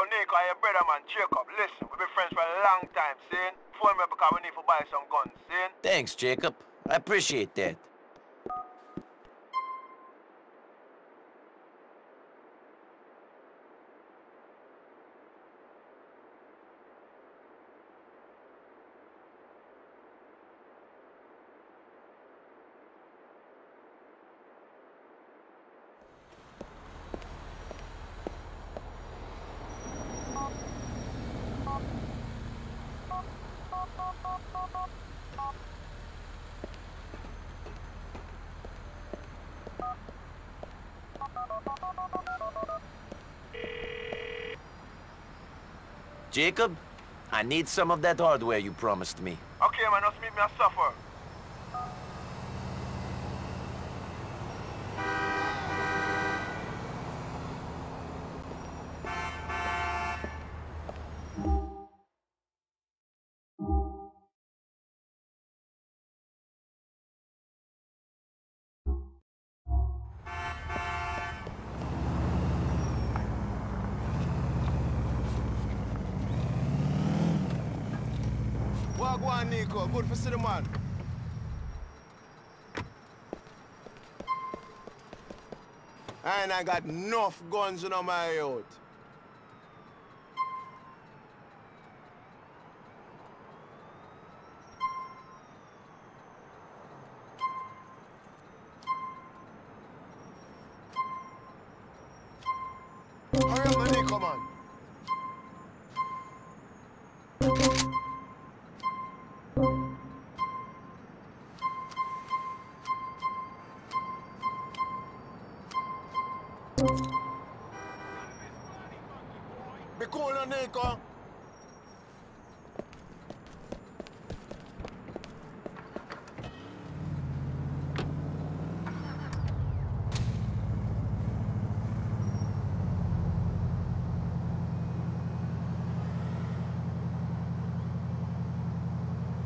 Nico, your brother man, Jacob. Listen, we've been friends for a long time, see? Phone me because we need to buy some guns, see? Thanks, Jacob. I appreciate that. Jacob, I need some of that hardware you promised me. Okay, man, just meet me a suffer. Wagwan, Nico. Good for city, man. And I got enough guns in my youth. Hurry up, man, Nico, man. Be cool, Nico.